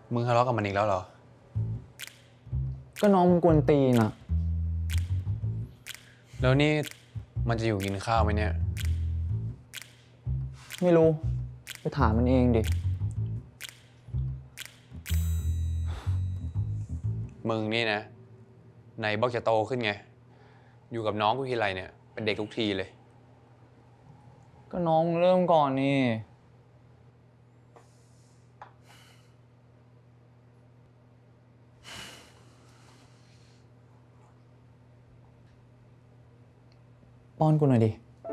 มึงทะเลาะกับมันอีกแล้วเหรอก็น้องมึงกวนตีนอะแล้วนี่มันจะอยู่กินข้าวไหมเนี่ยไม่รู้ไปถามมันเองดิมึงนี่นะไหนบอกจะโตขึ้นไงอยู่กับน้องกูทีไรเนี่ยเป็นเด็กทุกทีเลยก็น้องมึงเริ่มก่อนนี่ป้อนกูหน่อยดิ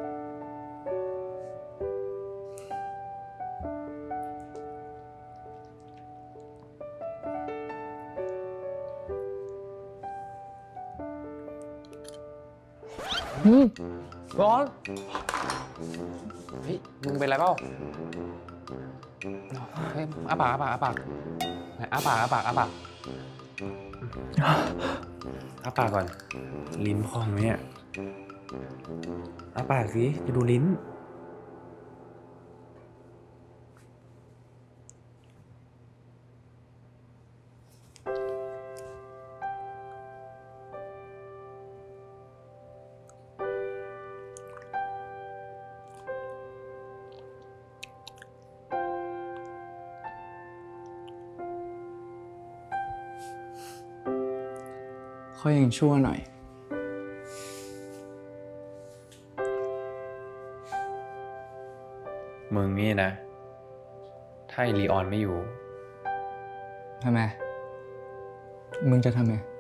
ร้อนเฮ้ยมึงเป็นไรเปล่าเฮ้ยอ้าปากอ้าปากอ้าปากอ้าปากอ้าปากอ้าปากอ้าปากก่อนลิ้นพองไหมเนี่ยอ้าปากสิจะดูลิ้นค่อยยังชั่วหน่อยมึงนี่นะถ้าไอลีออนไม่อยู่ทำไมมึงจะทำไง